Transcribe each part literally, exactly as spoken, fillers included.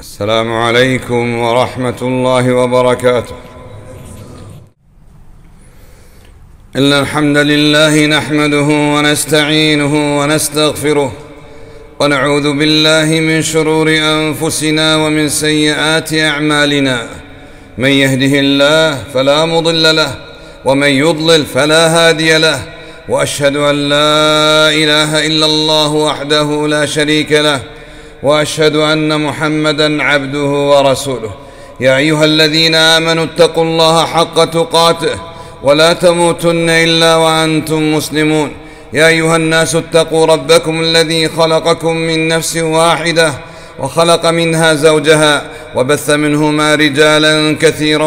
السلام عليكم ورحمة الله وبركاته. إن الحمد لله نحمده ونستعينه ونستغفره ونعوذ بالله من شرور أنفسنا ومن سيئات أعمالنا. من يهده الله فلا مضل له ومن يضلل فلا هادي له، وأشهد أن لا إله إلا الله وحده لا شريك له، وأشهد أن محمدًا عبده ورسوله. يا أيها الذين آمنوا اتقوا الله حق تقاته ولا تموتن إلا وأنتم مسلمون. يا أيها الناس اتقوا ربكم الذي خلقكم من نفس واحدة وخلق منها زوجها وبث منهما رجالا كثيرا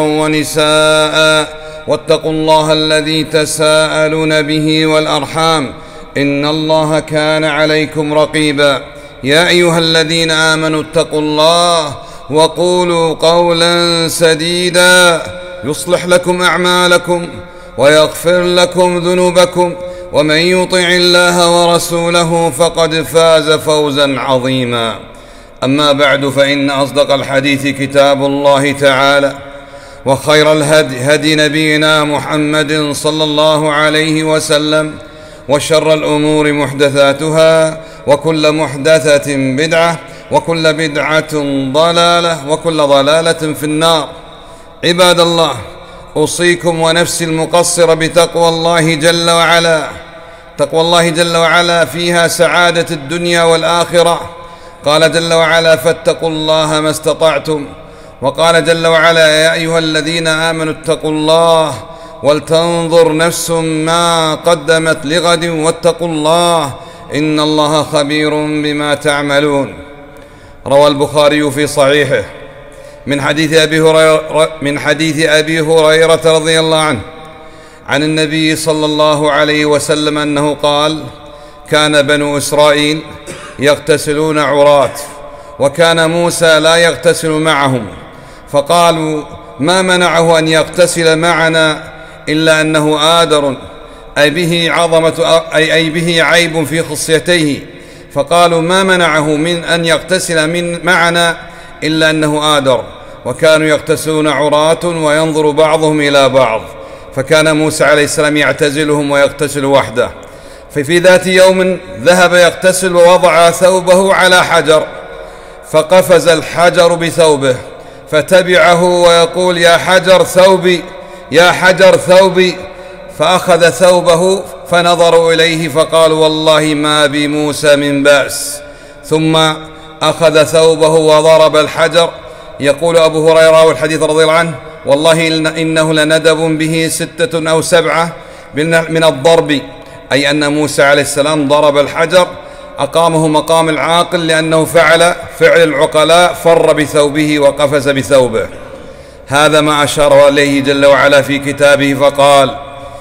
ونساء، واتقوا الله الذي تساءلون به والأرحام إن الله كان عليكم رقيبا. يا أيها الذين آمنوا اتقوا الله وقولوا قولا سديدا يصلح لكم أعمالكم ويغفر لكم ذنوبكم، ومن يطع الله ورسوله فقد فاز فوزا عظيما. أما بعد، فإن أصدق الحديث كتاب الله تعالى، وخير الهدي هدي نبينا محمد صلى الله عليه وسلم، وشر الأمور محدثاتها، وكل محدثة بدعة، وكل بدعة ضلالة، وكل ضلالة في النار. عباد الله، أوصيكم ونفسي المقصر بتقوى الله جل وعلا. تقوى الله جل وعلا فيها سعادة الدنيا والآخرة. قال جل وعلا: فاتقوا الله ما استطعتم. وقال جل وعلا: يا أيها الذين آمنوا اتقوا الله ولتنظر نفس ما قدمت لغد واتقوا الله إن الله خبير بما تعملون. روى البخاري في صحيحه من حديث أبي هريرة, من حديث أبي هريرة رضي الله عنه عن النبي صلى الله عليه وسلم أنه قال: كان بنو إسرائيل يغتسلون عراة، وكان موسى لا يغتسل معهم، فقالوا: ما منعه أن يغتسل معنا إلا أنه آدر، أي به عظمة أي, أي به عيب في خصيتيه. فقالوا: ما منعه من أن يغتسل من معنا إلا أنه آدر. وكانوا يغتسلون عراة وينظر بعضهم إلى بعض، فكان موسى عليه السلام يعتزلهم ويغتسل وحده. ففي ذات يوم ذهب يغتسل ووضع ثوبه على حجر، فقفز الحجر بثوبه، فتبعه ويقول: يا حجر ثوبي، يا حجر ثوبي. فأخذ ثوبه فنظروا إليه فقالوا: والله ما بموسى من بأس. ثم أخذ ثوبه وضرب الحجر. يقول أبو هريرة والحديث رضي الله عنه: والله إنه لندب به ستة أو سبعة من الضرب، أي أن موسى عليه السلام ضرب الحجر، أقامه مقام العاقل، لأنه فعل فعل العقلاء، فر بثوبه وقفز بثوبه. هذا ما أشار إليه جل وعلا في كتابه فقال: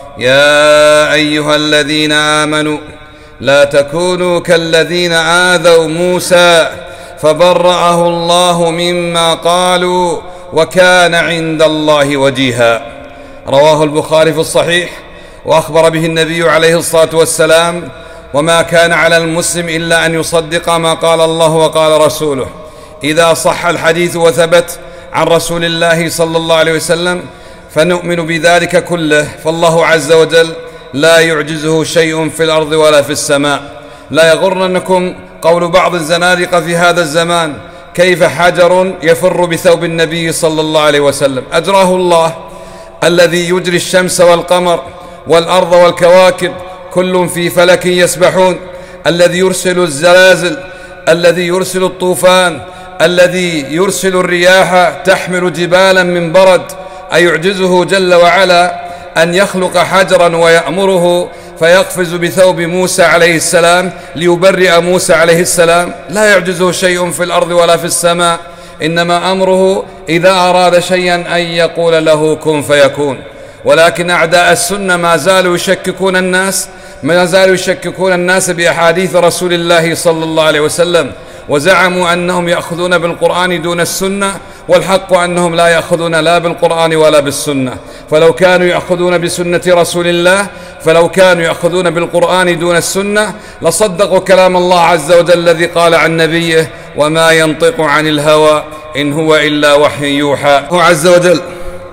يا أيها الذين آمنوا لا تكونوا كالذين آذوا موسى فبرأه الله مما قالوا وكان عند الله وجيها. رواه البخاري في الصحيح، وأخبر به النبي عليه الصلاة والسلام: وما كان على المسلم إلا أن يصدق ما قال الله وقال رسوله. إذا صح الحديث وثبت عن رسول الله صلى الله عليه وسلم فنؤمن بذلك كله، فالله عز وجل لا يعجزه شيء في الأرض ولا في السماء. لا يغرنكم قول بعض الزنادقة في هذا الزمان: كيف حجر يفر بثوب النبي صلى الله عليه وسلم؟ أجراه الله الذي يجري الشمس والقمر والأرض والكواكب كل في فلك يسبحون، الذي يرسل الزلازل، الذي يرسل الطوفان، الذي يرسل الرياح تحمل جبالا من برد. أيعجزه جل وعلا أن يخلق حجرا ويأمره فيقفز بثوب موسى عليه السلام ليبرئ موسى عليه السلام؟ لا يعجزه شيء في الأرض ولا في السماء، إنما أمره إذا أراد شيئا أن يقول له كن فيكون. ولكن أعداء السنة ما زالوا يشككون الناس ما زالوا يشككون الناس بأحاديث رسول الله صلى الله عليه وسلم، وزعموا أنهم يأخذون بالقرآن دون السنة، والحق أنهم لا يأخذون لا بالقرآن ولا بالسنة. فلو كانوا يأخذون بسنة رسول الله فلو كانوا يأخذون بالقرآن دون السنة لصدقوا كلام الله عز وجل الذي قال عن نبيه: وما ينطق عن الهوى إن هو إلا وحي يوحى. الله عز وجل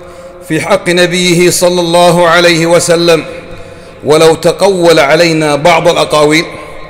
في حق نبيه صلى الله عليه وسلم: ولو تقول علينا بعض الأقاويل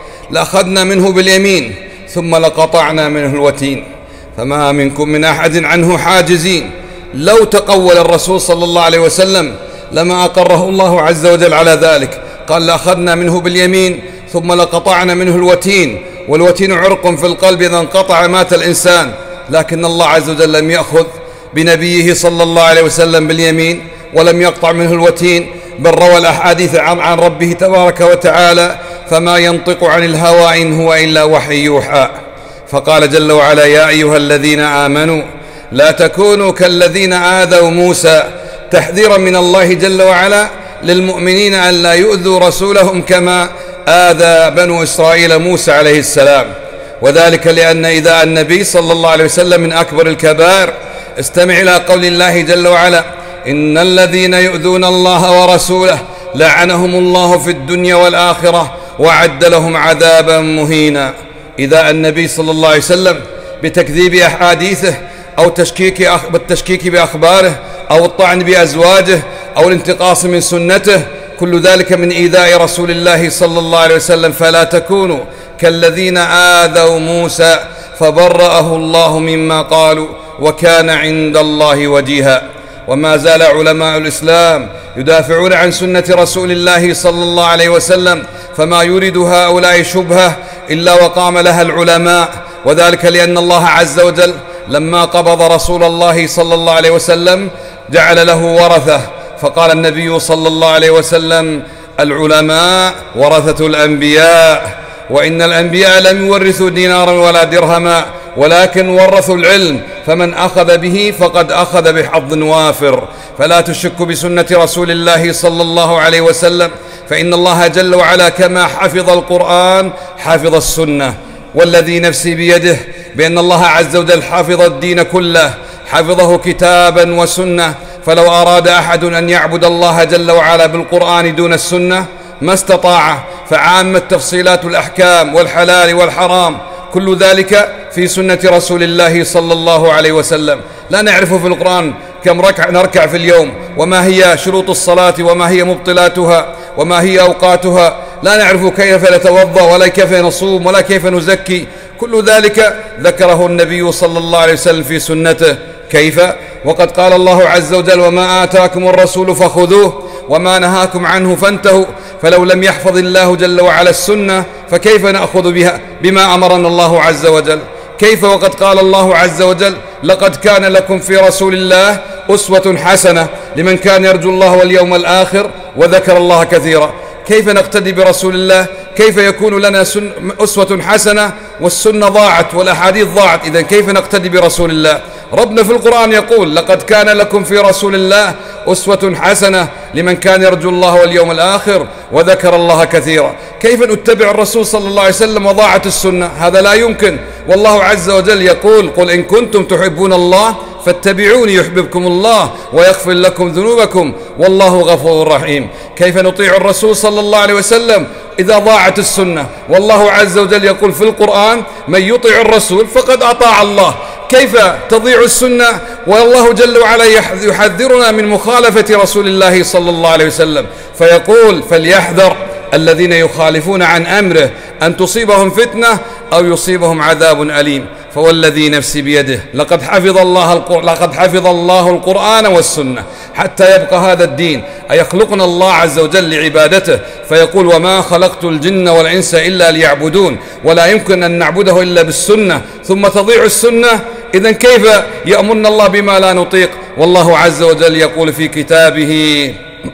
لأخذنا منه باليمين ثم لقطعنا منه الوتين فما منكم من أحد عنه حاجزين. لو تقول الرسول صلى الله عليه وسلم لما أقره الله عز وجل على ذلك، قال: لأخذنا منه باليمين ثم لقطعنا منه الوتين، والوتين عرق في القلب، إذا انقطع مات الإنسان. لكن الله عز وجل لم يأخذ بنبيه صلى الله عليه وسلم باليمين ولم يقطع منه الوتين، بل روى الأحاديث عن, عن ربه تبارك وتعالى: فما ينطق عن الهوى إن هو إلا وحي يوحى. فقال جل وعلا: يا أيها الذين آمنوا لا تكونوا كالذين آذوا موسى، تحذيرا من الله جل وعلا للمؤمنين أن لا يؤذوا رسولهم كما آذى بنو إسرائيل موسى عليه السلام. وذلك لأن إيذاء النبي صلى الله عليه وسلم من أكبر الكبائر. استمع إلى قول الله جل وعلا: إن الذين يؤذون الله ورسوله لعنهم الله في الدنيا والآخرة وأعد لهم عذابا مهينا. إيذاء النبي صلى الله عليه وسلم بتكذيب أحاديثه أو تشكيك أخ... بالتشكيك بأخباره أو الطعن بأزواجه أو الانتقاص من سنته، كل ذلك من إيذاء رسول الله صلى الله عليه وسلم. فلا تكونوا كالذين آذوا موسى فبرأه الله مما قالوا وكان عند الله وجيها. وما زال علماء الإسلام يدافعون عن سنة رسول الله صلى الله عليه وسلم، فما يريد هؤلاء شبهة إلا وقام لها العلماء، وذلك لأن الله عز وجل لما قبض رسول الله صلى الله عليه وسلم جعل له ورثة، فقال النبي صلى الله عليه وسلم: العلماء ورثة الأنبياء، وإن الأنبياء لم يورثوا دينارا ولا درهما ولكن ورثوا العلم، فمن أخذ به فقد أخذ بحظ وافر. فلا تشك بسنة رسول الله صلى الله عليه وسلم، فإن الله جل وعلا كما حفظ القرآن حفظ السنة، والذي نفسي بيده بأن الله عز وجل حفظ الدين كله، حفظه كتابا وسنة. فلو أراد أحد أن يعبد الله جل وعلا بالقرآن دون السنة ما استطاع، فعامة تفصيلات الأحكام والحلال والحرام كل ذلك في سنة رسول الله صلى الله عليه وسلم. لا نعرف في القرآن كم ركعة نركع في اليوم، وما هي شروط الصلاة، وما هي مبطلاتها، وما هي أوقاتها، لا نعرف كيف نتوضأ ولا كيف نصوم ولا كيف نزكي، كل ذلك ذكره النبي صلى الله عليه وسلم في سنته. كيف؟ وقد قال الله عز وجل: وما آتاكم الرسول فخذوه وما نهاكم عنه فانتهوا. فلو لم يحفظ الله جل وعلا السنة فكيف نأخذ بها بما أمرنا الله عز وجل؟ كيف وقد قال الله عز وجل: لقد كان لكم في رسول الله أسوة حسنة لمن كان يرجو الله واليوم الآخر وذكر الله كثيرا. كيف نقتدي برسول الله؟ كيف يكون لنا أسوة حسنة والسنة ضاعت والأحاديث ضاعت؟ إذن كيف نقتدي برسول الله؟ ربنا في القرآن يقول: لقد كان لكم في رسول الله أسوة حسنة لمن كان يرجو الله واليوم الآخر وذكر الله كثيرا. كيف نتبع الرسول صلى الله عليه وسلم وضاعت السنة؟ هذا لا يمكن. والله عز وجل يقول: قل إن كنتم تحبون الله فاتبعوني يحببكم الله ويغفر لكم ذنوبكم والله غفور رحيم. كيف نطيع الرسول صلى الله عليه وسلم إذا ضاعت السنة؟ والله عز وجل يقول في القرآن: من يطيع الرسول فقد أطاع الله. كيف تضيع السنة والله جل وعلا يحذرنا من مخالفة رسول الله صلى الله عليه وسلم، فيقول: فليحذر الذين يخالفون عن أمره أن تصيبهم فتنة أو يصيبهم عذاب أليم. فوالذي نفسي بيده لقد حفظ الله القرآن لقد حفظ الله القرآن والسنة حتى يبقى هذا الدين. أيخلقنا الله عز وجل لعبادته، فيقول: وما خلقت الجن والإنس إلا ليعبدون، ولا يمكن أن نعبده إلا بالسنة، ثم تضيع السنة. إذن كيف يأمرنا الله بما لا نطيق؟ والله عز وجل يقول في كتابه: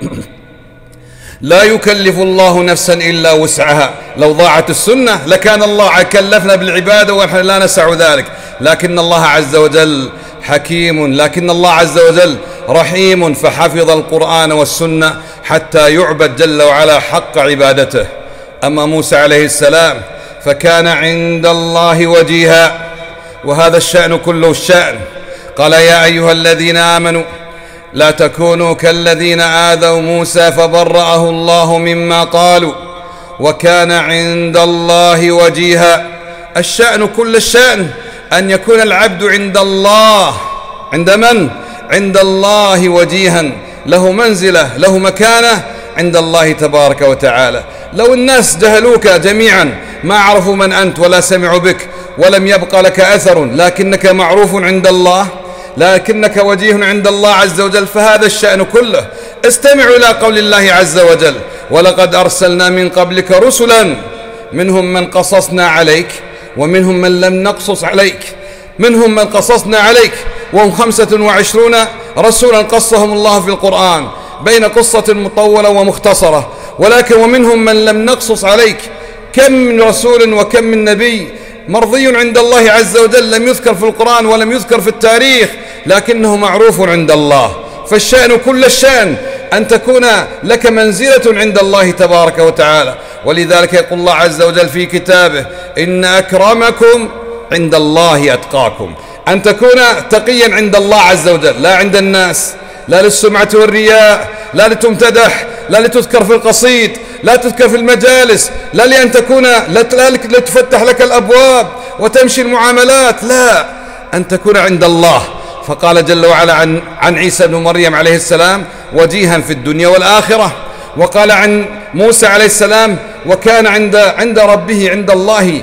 لا يكلف الله نفسا إلا وسعها. لو ضاعت السنة لكان الله كلفنا بالعبادة ونحن لا نسع ذلك، لكن الله عز وجل حكيم، لكن الله عز وجل رحيم، فحفظ القرآن والسنة حتى يعبد جل وعلا حق عبادته. أما موسى عليه السلام فكان عند الله وجيها، وهذا الشأن كله الشأن. قال: يا أيها الذين آمنوا لا تكونوا كالذين آذوا موسى فبرأه الله مما قالوا وكان عند الله وجيها. الشأن كل الشأن أن يكون العبد عند الله، عند من؟ عند الله وجيها، له منزلة، له مكانة عند الله تبارك وتعالى. لو الناس جهلوك جميعا، ما عرفوا من أنت ولا سمعوا بك ولم يبقى لك أثر، لكنك معروف عند الله، لكنك وجيه عند الله عز وجل، فهذا الشأن كله. استمعوا إلى قول الله عز وجل: ولقد أرسلنا من قبلك رسلا منهم من قصصنا عليك ومنهم من لم نقصص عليك. منهم من قصصنا عليك وهم خمسة وعشرون رسولا قصهم الله في القرآن، بين قصة مطولة ومختصرة، ولكن ومنهم من لم نقصص عليك. كم من رسول وكم من نبي مرضي عند الله عز وجل، لم يذكر في القرآن ولم يذكر في التاريخ، لكنه معروف عند الله. فالشأن كل الشأن أن تكون لك منزلة عند الله تبارك وتعالى. ولذلك يقول الله عز وجل في كتابه: إن أكرمكم عند الله أتقاكم. أن تكون تقيا عند الله عز وجل، لا عند الناس، لا للسمعة والرياء، لا لتمتدح، لا لتذكر في القصيد، لا تذكر في المجالس، لا لأن تكون لا لتفتح لك الأبواب وتمشي المعاملات، لا، أن تكون عند الله. فقال جل وعلا عن, عن عيسى بن مريم عليه السلام: وجيها في الدنيا والآخرة. وقال عن موسى عليه السلام: وكان عند, عند ربه عند الله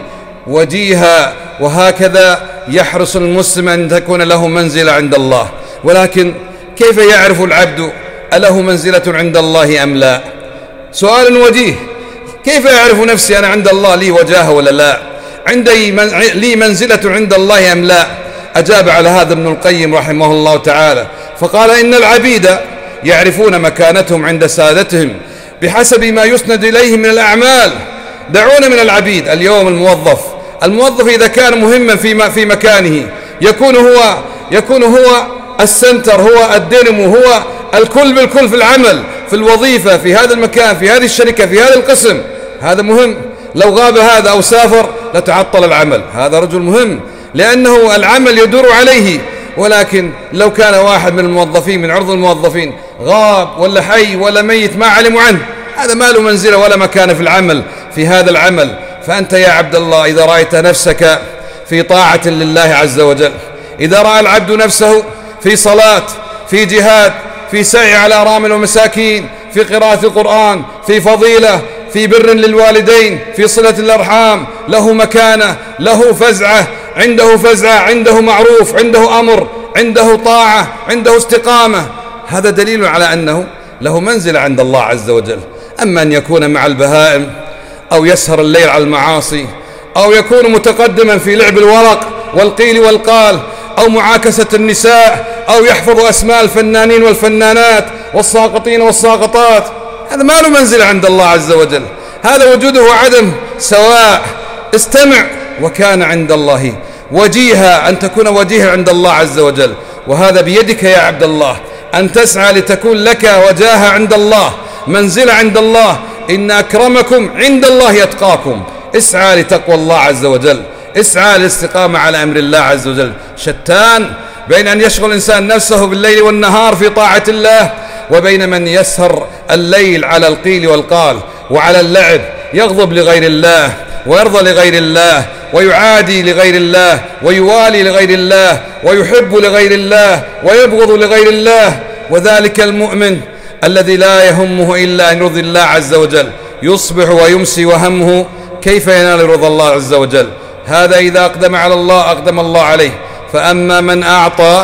وجيها. وهكذا يحرص المسلم أن تكون له منزلة عند الله. ولكن كيف يعرف العبد أله منزلة عند الله أم لا؟ سؤال وجيه: كيف يعرف نفسي أنا عند الله لي وجاهة ولا لا؟ عندي من لي منزلة عند الله أم لا؟ أجاب على هذا ابن القيم رحمه الله تعالى فقال: إن العبيد يعرفون مكانتهم عند سادتهم بحسب ما يسند إليه من الأعمال. دعونا من العبيد. اليوم الموظف الموظف إذا كان مهما في في مكانه يكون هو يكون هو السنتر، هو الدينمو، هو الكل بالكل في العمل، في الوظيفة، في هذا المكان، في هذه الشركة، في هذا القسم. هذا مهم. لو غاب هذا أو سافر لتعطل العمل. هذا رجل مهم لأنه العمل يدور عليه. ولكن لو كان واحد من الموظفين من عرض الموظفين غاب ولا حي ولا ميت ما علموا عنه، هذا ما له منزلة ولا مكان في العمل، في هذا العمل. فأنت يا عبد الله إذا رأيت نفسك في طاعة لله عز وجل، إذا رأى العبد نفسه في صلاة، في جهاد، في سعي على أرامل ومساكين، في قراءة القرآن، في فضيلة، في بر للوالدين، في صلة الأرحام، له مكانة، له فزعة، عنده فزعة، عنده معروف، عنده أمر، عنده طاعة، عنده استقامة، هذا دليل على أنه له منزلة عند الله عز وجل. أما أن يكون مع البهائم أو يسهر الليل على المعاصي أو يكون متقدما في لعب الورق والقيل والقال أو معاكسة النساء أو يحفظ أسماء الفنانين والفنانات والساقطين والساقطات، هذا ما له منزل عند الله عز وجل. هذا وجوده وعدم سواء. استمع: وكان عند الله وجيها، أن تكون وجيها عند الله عز وجل. وهذا بيدك يا عبد الله، أن تسعى لتكون لك وجاهة عند الله، منزلة عند الله. إن أكرمكم عند الله يتقاكم. اسعى لتقوى الله عز وجل، اسعى للاستقامة على أمر الله عز وجل. شتان بين أن يشغل الإنسان نفسه بالليل والنهار في طاعة الله، وبين من يسهر الليل على القيل والقال وعلى اللعب، يغضب لغير الله ويرضى لغير الله ويعادي لغير الله ويوالي لغير الله ويحب لغير الله ويبغض لغير الله. وذلك المؤمن الذي لا يهمه إلا أن يرضي الله عز وجل، يصبح ويمسي وهمه كيف ينال رضا الله عز وجل. هذا إذا أقدم على الله أقدم الله عليه. فأما من أعطى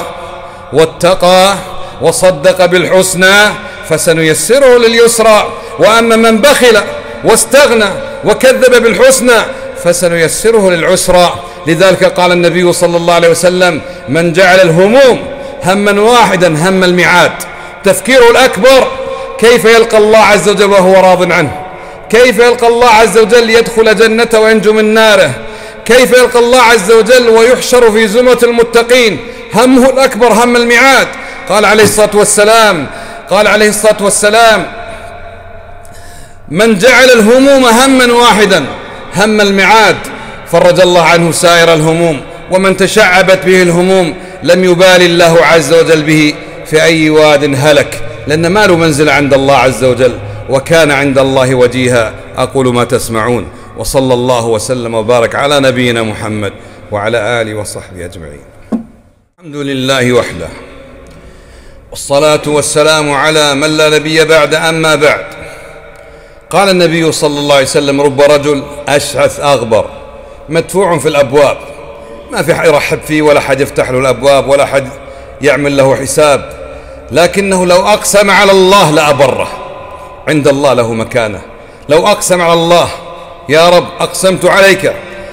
واتقى وصدق بالحسنى فسنيسره لليسرى، وأما من بخل واستغنى وكذب بالحسنى فسنيسره للعسرى. لذلك قال النبي صلى الله عليه وسلم: من جعل الهموم هما واحدا هم الميعاد. تفكيره الأكبر كيف يلقى الله عز وجل وهو راض عنه، كيف يلقى الله عز وجل يدخل جنته وينجو من ناره، كيف يلقى الله عز وجل ويحشر في زمرة المتقين. همه الأكبر هم الميعاد. قال عليه الصلاة والسلام قال عليه الصلاة والسلام: من جعل الهموم هما واحدا هم الميعاد فرج الله عنه سائر الهموم، ومن تشعبت به الهموم لم يبال الله عز وجل به في أي واد هلك، لأن ما له منزل عند الله عز وجل. وكان عند الله وجيها. أقول ما تسمعون، وصلى الله وسلم وبارك على نبينا محمد وعلى آله وصحبه أجمعين. الحمد لله وحده، والصلاة والسلام على من لا نبي بعد. أما بعد، قال النبي صلى الله عليه وسلم: رب رجل أشعث أغبر مدفوع في الأبواب، ما في حد يرحب فيه ولا حد يفتح له الأبواب ولا حد يعمل له حساب، لكنه لو أقسم على الله لأبره، عند الله له مكانة. لو أقسم على الله: يا رب أقسمت عليك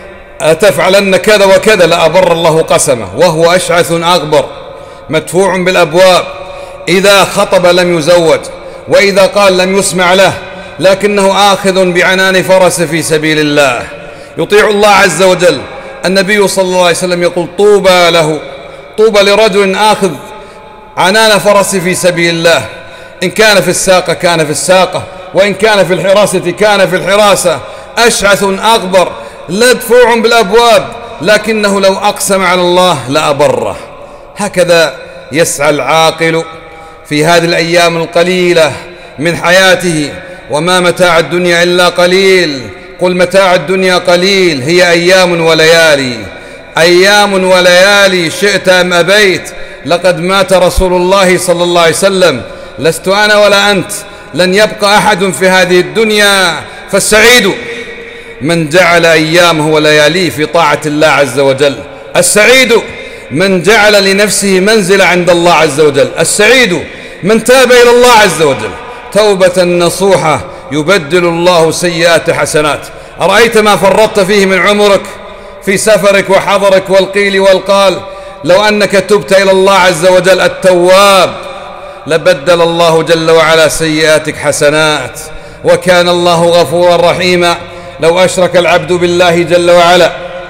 أتفعلن كذا وكذا، لأبر الله قسمه. وهو أشعث أغبر مدفوع بالأبواب، إذا خطب لم يزوج، وإذا قال لم يسمع له، لكنه آخذ بعنان فرس في سبيل الله، يطيع الله عز وجل. النبي صلى الله عليه وسلم يقول: طوبى له، طوبى لرجل آخذ عنان فرس في سبيل الله، إن كان في الساقة كان في الساقة، وإن كان في الحراسة كان في الحراسة. أشعث أغبر مدفوع بالأبواب، لكنه لو أقسم على الله لأبره. هكذا يسعى العاقل في هذه الأيام القليلة من حياته. وما متاع الدنيا إلا قليل، قل متاع الدنيا قليل، هي أيام وليالي، أيام وليالي شئت أم أبيت. لقد مات رسول الله صلى الله عليه وسلم، لست أنا ولا أنت، لن يبقى أحد في هذه الدنيا. فالسعيد من جعل أيامه ولياليه في طاعة الله عز وجل، السعيد من جعل لنفسه منزل عند الله عز وجل، السعيد من تاب إلى الله عز وجل توبة نصوحة يبدل الله سيئات حسنات. أرأيت ما فرطت فيه من عمرك في سفرك وحضرك والقيل والقال؟ لو أنك تبت إلى الله عز وجل التواب لبدل الله جل وعلا سيئاتك حسنات، وكان الله غفورا رحيما. لو أشرك العبد بالله جل وعلا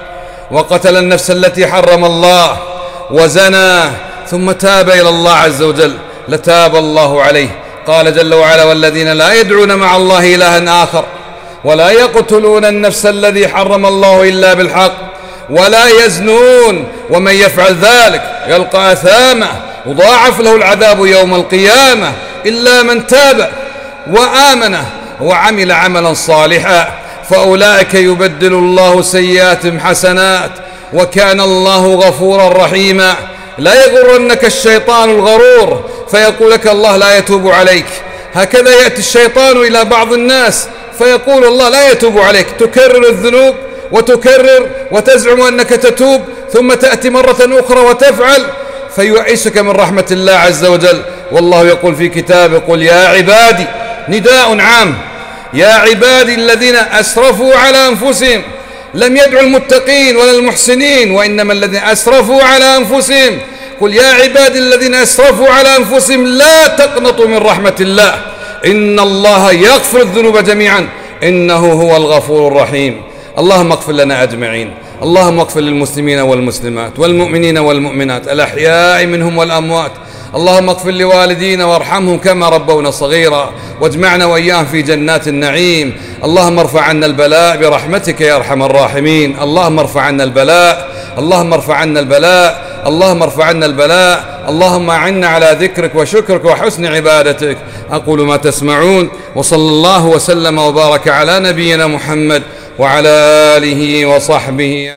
وقتل النفس التي حرم الله وزنى ثم تاب إلى الله عز وجل لتاب الله عليه. قال جل وعلا: والذين لا يدعون مع الله إلها آخر ولا يقتلون النفس الذي حرم الله إلا بالحق ولا يزنون ومن يفعل ذلك يلقى أثاما يضاعف له العذاب يوم القيامة إلا من تاب وآمن وعمل عملا صالحا فأولئك يبدل الله سيئاتهم حسنات وكان الله غفورا رحيما. لا يغرنك الشيطان الغرور فيقول لك الله لا يتوب عليك. هكذا يأتي الشيطان إلى بعض الناس فيقول الله لا يتوب عليك، تكرر الذنوب وتكرر وتزعم أنك تتوب، ثم تأتي مرة أخرى وتفعل فيعيسك من رحمة الله عز وجل. والله يقول في كتابه: قل يا عبادي، نداء عام، يا عبادي الذين أسرفوا على أنفسهم، لم يدعوا المتقين ولا المحسنين، وإنما الذين أسرفوا على أنفسهم. قل يا عبادي الذين أسرفوا على أنفسهم لا تقنطوا من رحمة الله إن الله يغفر الذنوب جميعا إنه هو الغفور الرحيم. اللهم اغفر لنا أجمعين، اللهم اغفر للمسلمين والمسلمات والمؤمنين والمؤمنات الأحياء منهم والأموات. اللهم اغفر لوالدينا وارحمهم كما ربونا صغيرا، واجمعنا وإياهم في جنات النعيم. اللهم ارفع عنا البلاء برحمتك يا أرحم الراحمين. اللهم ارفع عنا البلاء، اللهم ارفع عنا البلاء، اللهم ارفع عنا البلاء. اللهم أعنا على ذكرك وشكرك وحسن عبادتك. أقول ما تسمعون، وصلى الله وسلم وبارك على نبينا محمد وعلى آله وصحبه.